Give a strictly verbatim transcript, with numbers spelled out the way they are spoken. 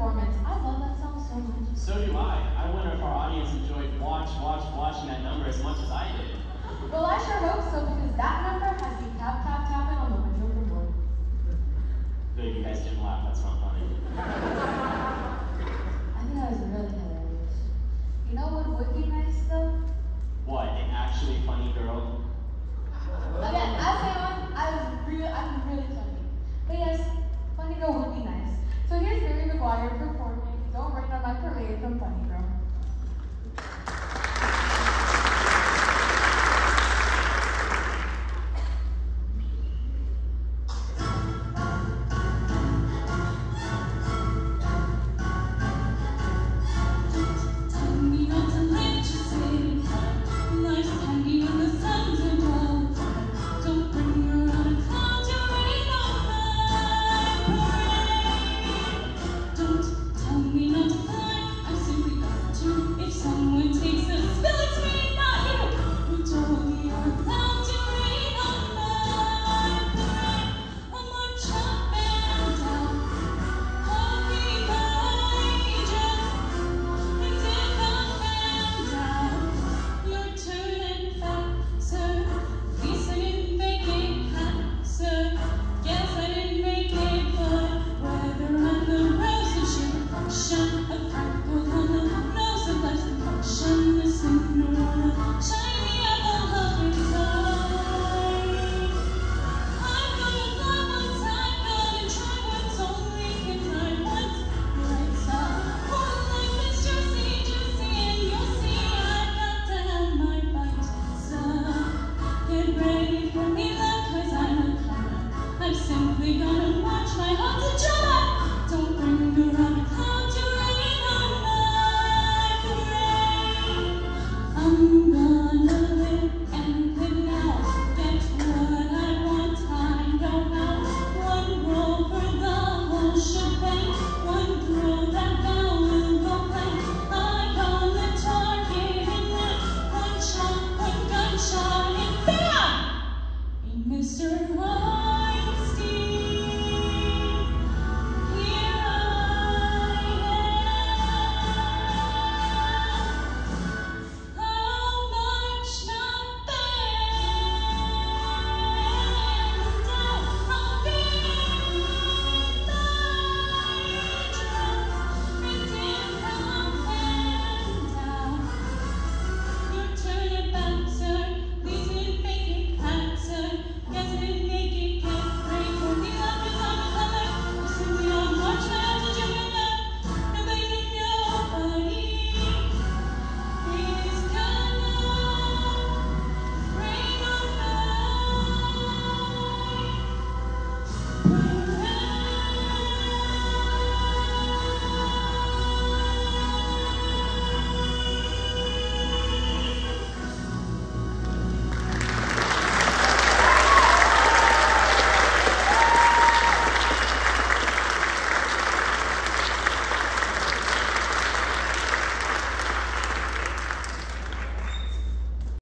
performance. I love that song so much. So do I. I wonder if our audience enjoyed watch, watch, watching that number as much as I did. Well, I sure hope so, because that number has me tap, tap, tapping on the window of the board. Good, you guys didn't laugh. That's not